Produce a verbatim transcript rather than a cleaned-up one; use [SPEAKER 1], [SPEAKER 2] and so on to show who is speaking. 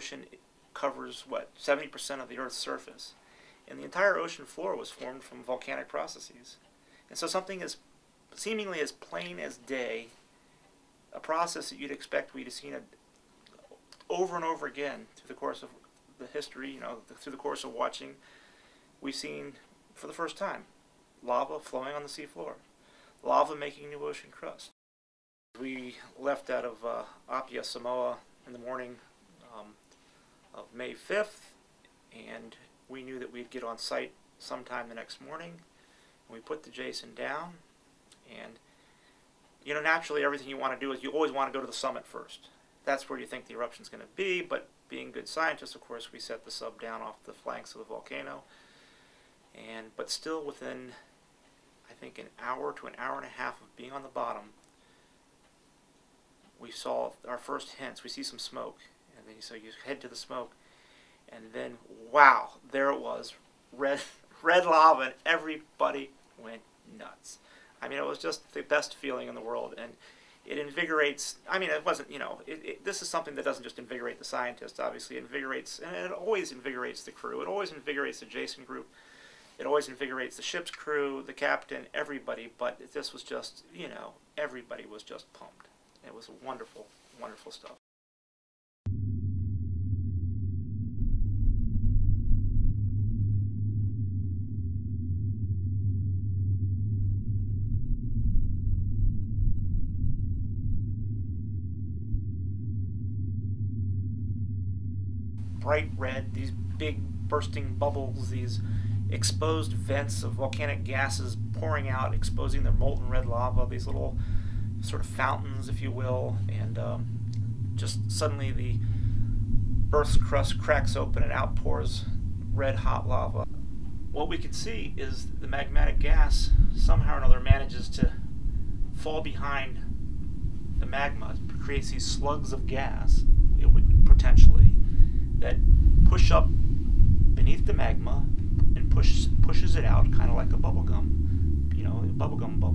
[SPEAKER 1] ocean covers, what, seventy percent of the Earth's surface. And the entire ocean floor was formed from volcanic processes. And so something as seemingly as plain as day, a process that you'd expect we'd have seen it over and over again through the course of the history, you know, through the course of watching, we've seen for the first time lava flowing on the seafloor, lava making new ocean crust. We left out of uh, American Samoa in the morning um, of May fifth, and we knew that we'd get on site sometime the next morning. And we put the Jason down, and you know, naturally everything you want to do is you always want to go to the summit first. That's where you think the eruption's going to be, but being good scientists, of course, we set the sub down off the flanks of the volcano. And but still within, I think, an hour to an hour and a half of being on the bottom, we saw our first hints. We see some smoke, and then so you head to the smoke, and then wow, there it was, red red lava, and everybody went nuts. I mean, it was just the best feeling in the world, and it invigorates. I mean, it wasn't, you know, it, it, this is something that doesn't just invigorate the scientists. Obviously, it invigorates, and it always invigorates the crew. It always invigorates the Jason group. It always invigorates the ship's crew, the captain, everybody. But this was just, you know, everybody was just pumped. It was wonderful, wonderful stuff. Bright red, these big bursting bubbles, these exposed vents of volcanic gases pouring out, exposing their molten red lava, these little sort of fountains, if you will, and um, just suddenly the Earth's crust cracks open and outpours red hot lava. What we can see is the magmatic gas somehow or another manages to fall behind the magma, it creates these slugs of gas, it would potentially, that push up beneath the magma and push, pushes it out, kind of like a bubble gum, you know, a bubblegum bubble.